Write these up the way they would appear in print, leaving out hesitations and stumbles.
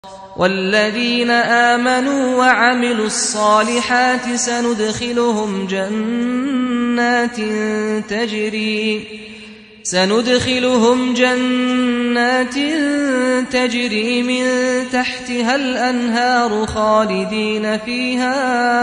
والذين آمنوا وعملوا الصالحات سندخلهم جنات تجري من تحتها الأنهار خالدين فيها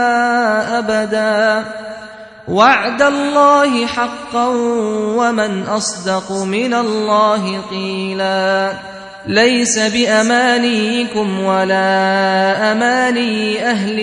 أبدا وعد الله حقا ومن أصدق من الله قيلا ليس بأمانيكم ولا أماني أهل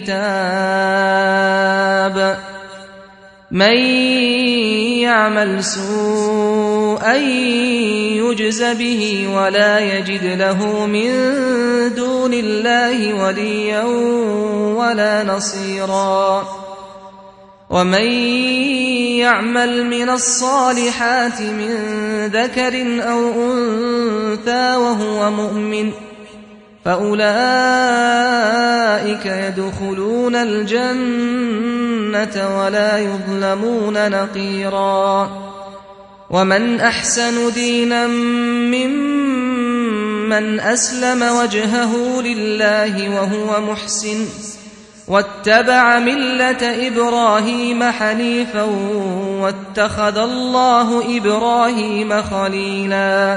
الكتاب من يعمل سوءا يجز به ولا يجد له من دون الله وليا ولا نصيرا ومن يعمل من الصالحات من ذكر أو أنثى وهو مؤمن فأولئك يدخلون الجنة ولا يظلمون نقيرا ومن أحسن دينا ممن أسلم وجهه لله وهو محسن واتبع ملة إبراهيم حنيفا واتخذ الله إبراهيم خليلا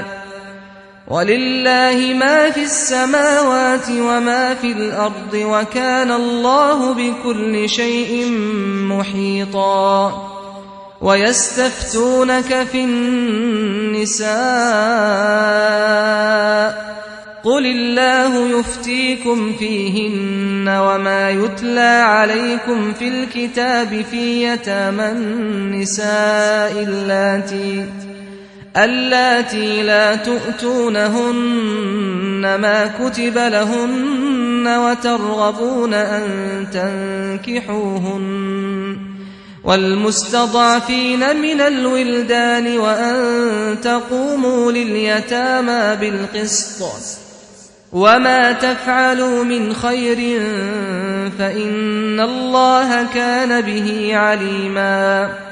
ولله ما في السماوات وما في الأرض وكان الله بكل شيء محيطا ويستفتونك في النساء قل الله يفتيكم فيهن وما يتلى عليكم في الكتاب في يتامى النساء اللاتي لا تؤتونهن ما كتب لهن وترغبون أن تنكحوهن والمستضعفين من الولدان وأن تقوموا لليتامى بالقسط وما تفعلوا من خير فإن الله كان به عليما